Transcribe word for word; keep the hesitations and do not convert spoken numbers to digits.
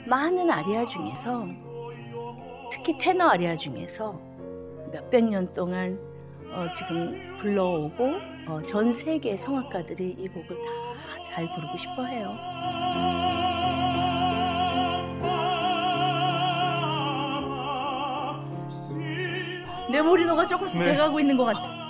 많은 아리아 중에서 특히 테너 아리아 중에서 몇백 년 동안 어, 지금 불러오고 어, 전 세계 성악가들이 이 곡을 다 잘 부르고 싶어 해요. 내 머리 너가 조금씩 네. 돼가고 있는 것 같아.